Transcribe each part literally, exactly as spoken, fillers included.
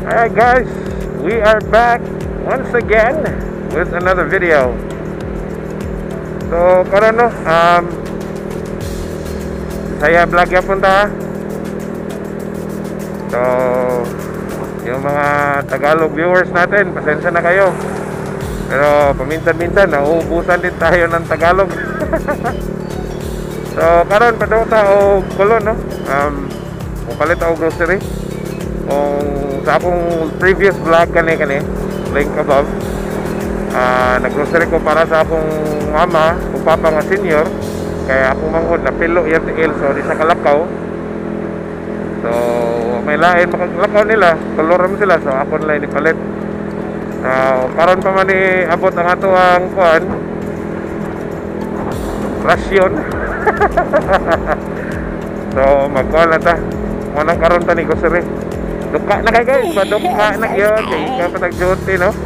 Alright guys, we are back once again with another video. So karon no, um saya vlog yapon ta. So yung mga Tagalog viewers natin, pasensya na kayo. Pero paminsan-minsan nauubusan din tayo ng Tagalog. So karon padung ta og kulon no. Um mupalit ako grocery. Kung sa akong previous vlog kani kani link above, uh, naggrocery ko para sa akong mama o papa nga senior, kaya ako manghod na pilo yan il, so di sa kalakaw. So may lain makakalakaw nila, kaloram sila, so ako nila inipalit. Uh, karon pa man ni abot ang ato ang kuan rasyon. So magkuan na ta, manang karon ta ni grocery. Duka na kay guys, padukha na yun kay kapatag duty no.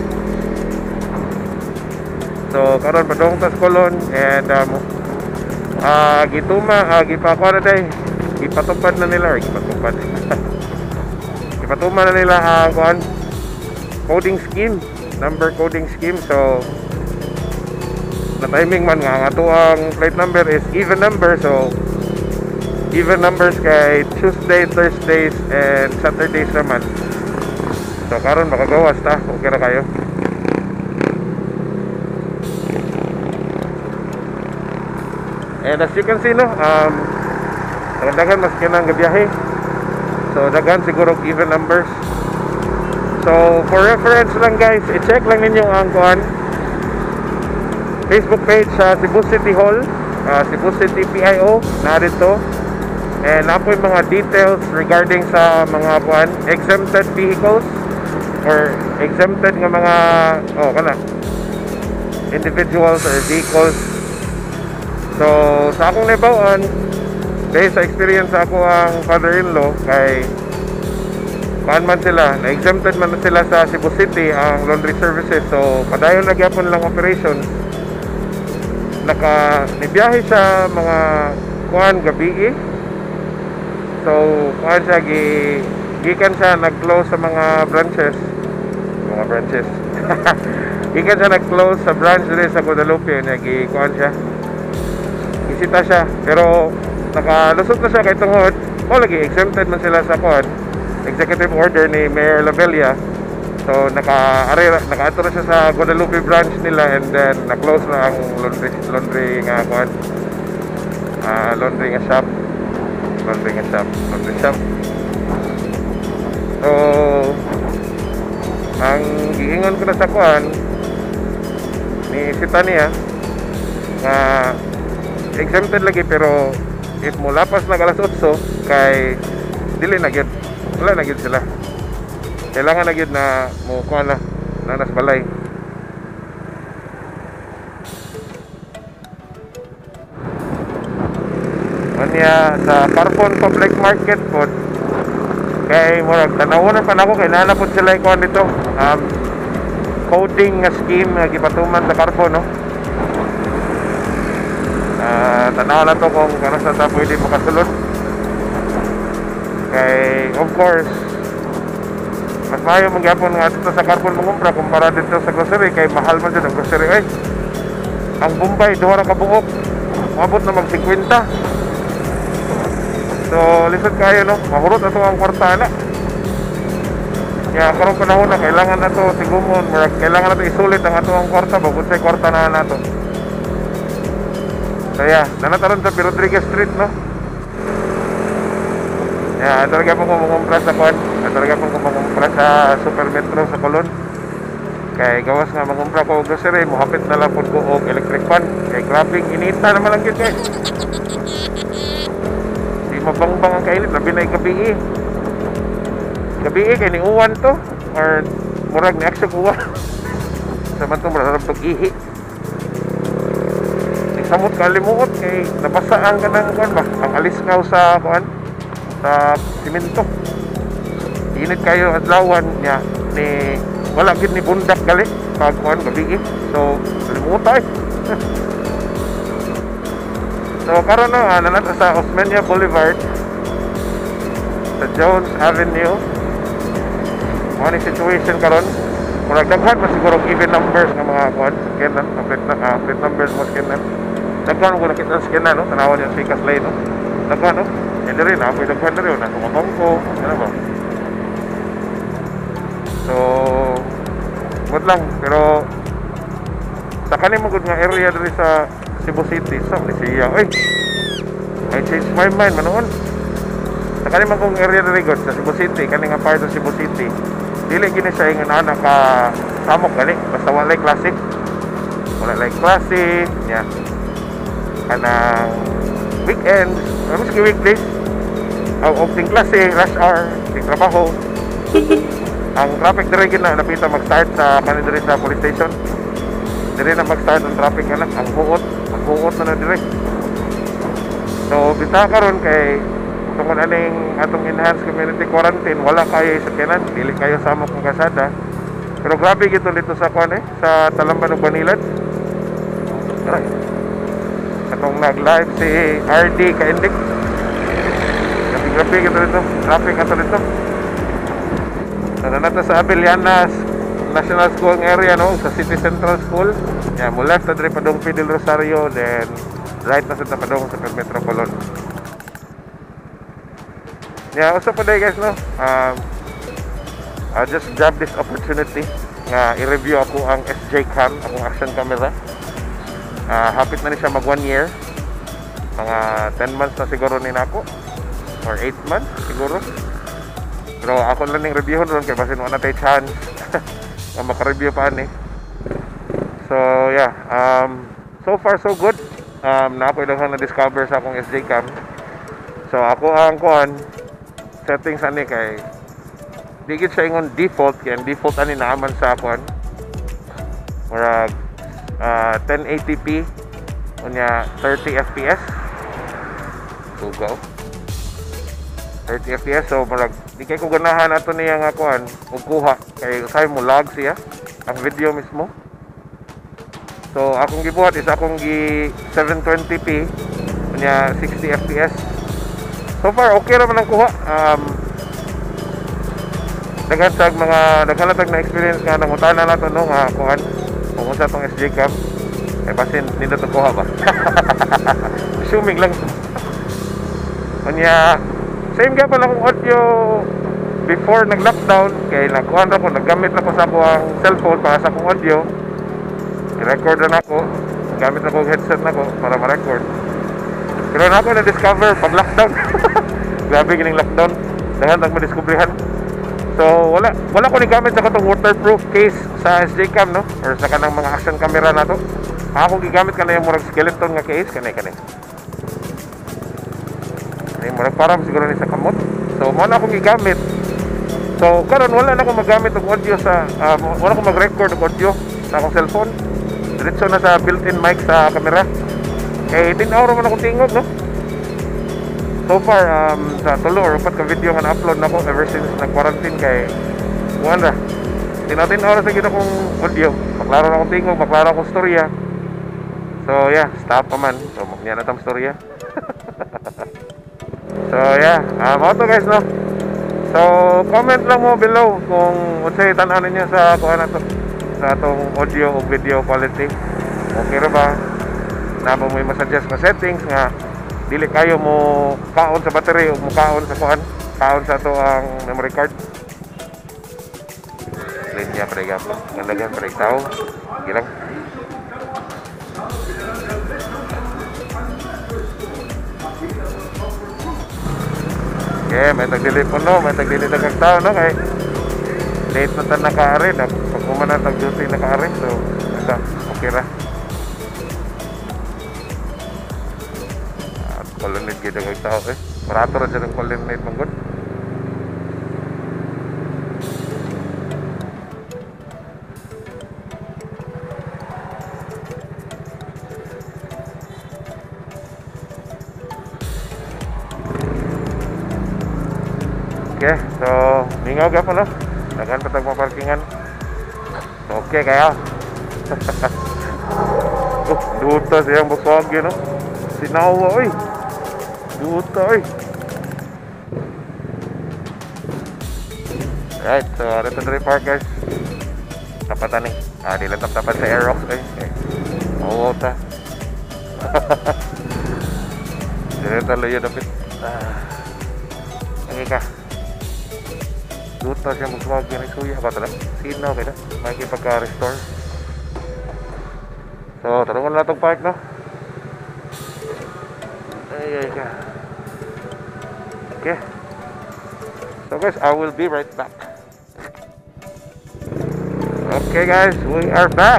So karon padung tas kolon and um, uh, gituma uh, gipako na day, gipatupad na nila or gipatupad. Gipatuma na nila ang uh, kuan coding scheme, number coding scheme. So na timing man nga ang ato ang plate number is even number, so even numbers kay Tuesday, Thursdays, and Saturdays naman. So karon makagawas ta, okay na kayo. And as you can see no, um dagan mas kinang gabiyahe. So dagan siguro even numbers. So for reference lang guys, i-check lang ninyo ang kuan Facebook page sa Cebu City Hall, uh, Cebu City P I O, narito. And na po yung mga details regarding sa mga kuan exempted vehicles or exempted nga mga oh kana individuals or vehicles. So sa akong nabawan, based sa experience sa ako ang father-in-law, kay kuan man sila, na exempted man sila sa Cebu City ang laundry services. So padayon na gyapon lang operation, naka nibiyahe sa mga kuan gabi. So, kuhan siya, gikan siya nag-close sa mga branches. Mga branches. Gikan siya nag-close sa branch dito sa Guadalupe. Kuhan siya. Isita siya. Pero, nakalusot na siya kay tungod. O, lagi, exempted man sila sa kuhan. Executive order ni Mayor Lavella. So, naka-ato naka na siya sa Guadalupe branch nila, and then, na-close na ang laundry, laundry nga kuhan. Uh, laundry nga shop. Laundry nga shop, laundry shop. So ang giingon ko na sa kuan ni sita niya nga exempted lagi, pero if mo lapas na alas otso kay dili na gyud, wala na gyud sila, kailangan na gyud na mo kuan na nanas balay. Anya sa Carpon Public Market po, kay murag tanawon pa nako kay nanapod sila ikuan dito um, coding nga scheme nga gipatuman sa Carpon no. Uh, tanaw na to kung kano sa ta pwede makasulod. Kay of course mas maayo magyapon nga dito sa Carpon mangumpra kumpara dito sa grocery, kay mahal man dito ang grocery. Ay, ang Bombay duha ra ka buok, mabot na mag fifty. So lisod kayo no, mahurot ato ang kwarta na. Kaya karong panahon na kailangan na to sigumon, kailangan na to isulit ang ato ang kwarta bago sa kwarta na nato. Kaya nanataron sa Rodriguez Street no. Ya, talaga po kung kumpra sa kuan, talaga po kung kumpra sa Super Metro sa Colon. Kay gawas nga mangumpra ko og grocery, mohapit na lang pud ko og electric fan. Kay grabing inita naman lang gyud guys. Mabangbang ang kainit, labi na yung gabi. Gabi kay ni uwan to, or murag ni aksyon uwan. Saman to murag to ihi. Samot kalimuot kay nabasa ang kanang kuan ba, ang alisngaw sa kuan sa simento. Init kayo adlawan niya ni wala gid ni bundak gali pag kuan gabi. So kalimuot ay. So karon na uh, nanata sa Osmeña Boulevard, sa Jones Avenue. Ano yung situation karon? Kung nagdaghan pa siguro even numbers ng mga kuan, scanan, plate, uh, plate numbers mo scanan. Daghan ko nakita ang scanan, no? Tanawan yung sikas lane, no? Daghan, no? Hindi rin, ako yung daghan na rin, nasa Hong Kong, ano ba? So, good lang, pero sa kanin mo good nga area diri sa Cebu City, sa ni siya, oy, I changed my mind, manoon. Sa kanin mo kong area diri good, sa Cebu City, kanin nga part sa Cebu City, dili gini siya yung ana ka samok gani, basta walay classic, walay classic, nya, kanang weekends, or miski weekdays, ang opting klase, rush hour, ting trabaho. Ang traffic dire gina napita mag-start sa kanin dire sa police station. Dire na mag-start ang traffic anak, ang huot, ang huot na na dire. So bita karon kay tungod aning atong enhanced community quarantine, wala kayo sa kanan, dili kayo sa among kasada. Pero grabe gito dito sa kuan eh, sa Talamban ug Banilad. Ay. Atong nag-live si R D Kaindik. Grabe grabe gito dito, traffic ato dito. Sana nato sa Abelianas National School area, no, sa City Central School. Yeah, mula sa Dre Padong P. Del Rosario, then right na sa Tapadong sa Metro Colon. Yeah, also pa day guys, no. Um, I just grab this opportunity nga i-review ako ang S J Cam, akong action camera. Uh, hapit na ni siya mag one year. Mga ten months na siguro ni nako or eight months siguro. Pero ako lang ning review ron kay basin wala tay chance na maka-review pa ani. So yeah, um so far so good. Um na ako ilang na discover sa akong S J Cam. So ako ang kuan settings ani kay digit siya ingon default kay ang default ani naaman sa kuan. Murag uh, ten eighty p unya thirty F P S. So go. thirty F P S, so marag di kay ko ganahan ato niya nga kuan ug kuha kay usay mo lag siya ang video mismo. So akong gibuhat is akong gi seven twenty p unya sixty F P S. So far okay ra man ang kuha. Um daghan tag mga daghan tag na experience nga nangutana nato no nga kuan kung unsa tong S J Cam ay basin nindot to kuha ba. Assuming lang. Unya same nga pala akong audio before nag-lockdown kay nagkuhan ako, naggamit na ko sa akong cellphone para sa akong audio. I-record na ako, gamit na ko headset na ko para ma-record. Pero na ako na-discover pag lockdown. Grabe gining lockdown, dahan tag madiskubrihan. So wala wala ko ni gamit sa katong waterproof case sa S J Cam, no, or sa kanang mga action camera na to. Ako gigamit kanay murag skeleton nga case kanay kanay. Ay murag parang siguro ni sa kamot. So mo na akong gigamit. So karon wala na akong magamit og audio sa uh, wala akong mag-record og audio sa akong cellphone. Diretso na sa built-in mic sa camera. Kay tinaw ra man akong tingog, no. So far um sa tulo or upat ka video nga na-upload nako ever since nag-quarantine kay wala. Tinatin oras sa kita kong audio. Maklaro na akong tingog, maklaro akong storya. So yeah, stop pa man. So magniya na tang storya. So yeah, um, auto guys, no. So comment lang mo below kung unsay tan-aw ninyo sa kuan nato sa atong audio o video quality. Okay ra ba? Na mo may ma-suggest na settings nga dili kayo mo kaon sa battery o mo kaon sa kuan, kaon sa to ang memory card. Linya pre gapo. Nalagan pre tao. Gilang. Okay, may tagdili po no, may tagdili na kag tao no kay late na tan nakaari na pag kumana tag duty nakaari so basta okay ra. At kolonit gid kag tao eh. Barato ra jud ang kolonit manggod. Okay, so mingaw ka pala. Dagan pa tag parkingan. Okay kaya. Oh, duta siyang Volkswagen, no? Sinawa, oy. Duta, oy. Alright, so dito na rin park guys. Tapatan ni. Ah, di lang tapat sa Aerox eh. Eh. Oo ta. Dito luyo dapit. Ah. Okay ka. Luto siya magsuwag yan isuya ba talaga? Sino kaya? May kipagka-restore. So, tarungan na itong park no? Ay, ay ka. Okay. So guys, I will be right back. Okay guys, we are back.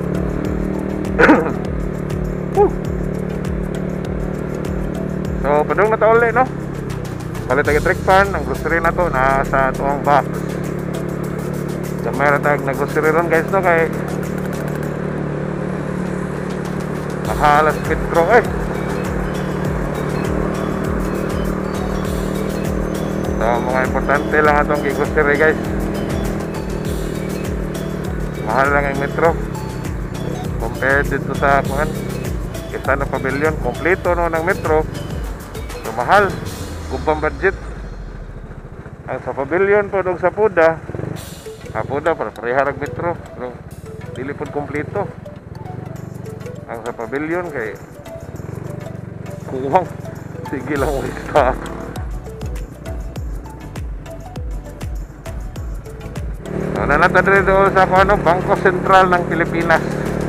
So, padung na to ulit no? Palit tayo trick pan, ang grocery na to nasa tuwang box. So, mayroon tayong na grocery ron guys no? Kay nakahalas Petro eh. So, mga importante lang itong grocery guys. Mahal lang yung metro compared dito sa kuhan kesa na pavilion. Kompleto no ng metro, so mahal kumpang budget. Ang sa pavilion po dong sa Puda, sa Puda para pareharag metro pero dili po kompleto. Ang sa pavilion kay kuwang sige lang wista. So, nanata rin doon sa ano, Bangko Sentral ng Pilipinas.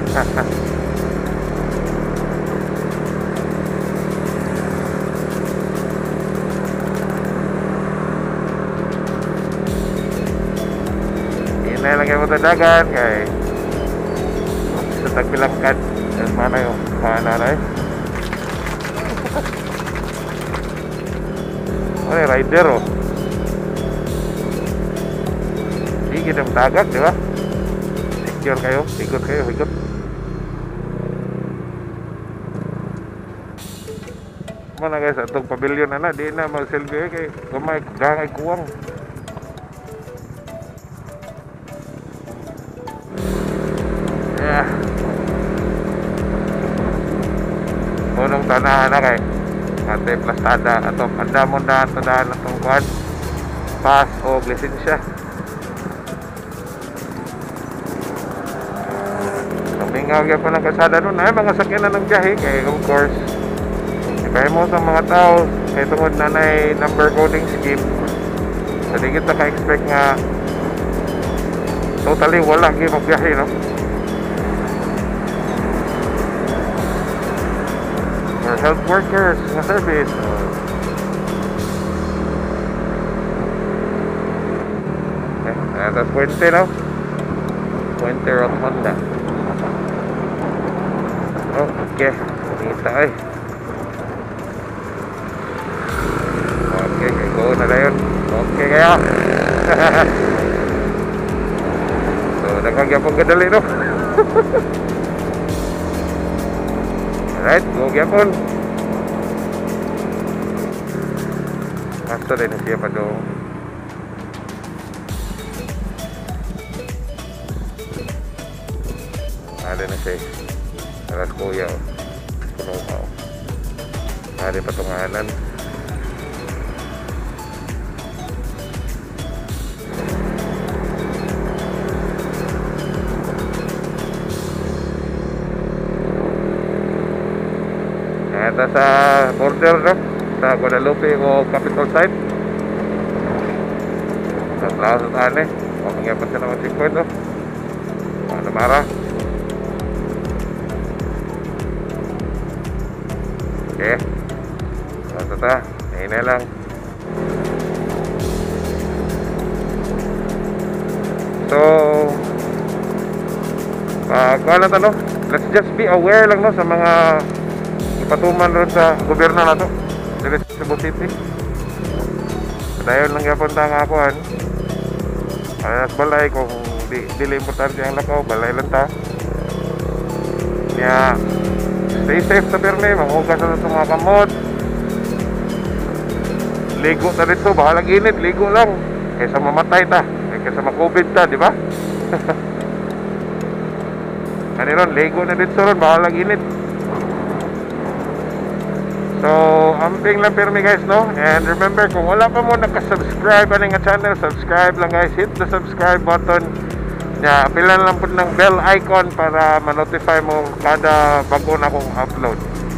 Inay lang kayo matadagan kay sa tagbilangkad. Mana yung mana na eh. Oh, rider oh. Sige na matagak, di ba? Secure kayo, ikot kayo, ikot. Mana guys, atong pavilion na na, di na mag-selfie kay gamay, gangay kuwang. Yeah. Unong tanahan na kay ate plastada ato andamon na tanahan na itong kuhan pass o lisensya. Mingaw kaya pa ng kasada nun ay mga sakyan na ng biyahe kaya of course kaya mo sa mga tao kaya tungod na na number coding scheme so di kita ka-expect nga totally wala kaya magbiyahe no. For health workers nga service okay, atas Puente no, Puente Rotonda. Okay, kita eh. Okay, go na na yun. Okay kaya. So, nagkagyapong kadali no. Alright, go gyapon. Basta rin siya pa doon. Ada na siya. Alas kuya oh. Punong pa oh. Ada patunganan. Ito sa border no, sa Guadalupe o Capital Site. Sa Plaza Tane. O mangyapon sa naman checkpoint no. Ano mara? Okay. So, ta, ayun na lang. So, uh, kung ano to, no? Let's just be aware lang no, sa mga ipatuman ron sa gobyerno na to. Dito sa Cebu City. Dayon lang yapon ta nga kuhan. Alas balay kung di, dili importante ang lakaw, balay lang ta. Kaya, stay safe sa pirmi, manghugas na sa mga kamot. Ligo na dito, bahalang init, ligo lang. Kaysa mamatay ta, kaysa ma-COVID ta, di ba? Ano ron, ligo na dito ron, bahalang init. So, amping lang pirmi guys, no? And remember, kung wala pa mo nakasubscribe ano nga channel, subscribe lang guys. Hit the subscribe button. Yeah, pilan lang po ng bell icon para ma-notify mo kada bago na kong upload.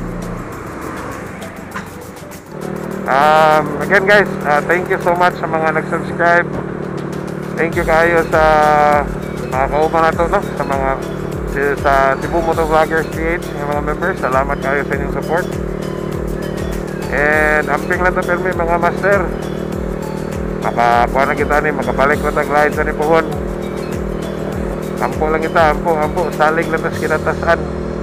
Um, again guys, uh, thank you so much sa mga nag-subscribe. Thank you kayo sa mga kauban na to, no? Sa mga sa Cebu Moto Vloggers P H, yung mga members. Salamat kayo sa inyong support. And amping lang to permi mga master. Makakuha na kita ni, makabalik na tag-ride sa ni Puhon. Ampo lang kita, ampo, ampo, salig lang tas kinatasan.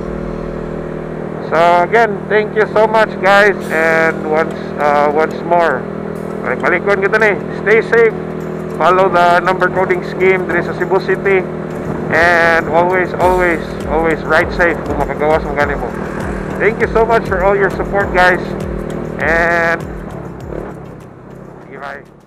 So again, thank you so much guys. And once uh, once more, balik-balikon kita ni. Stay safe. Follow the number coding scheme diri sa Cebu City. And always, always, always ride safe kung makagawas mo gani mo. Thank you so much for all your support guys. And sige bye.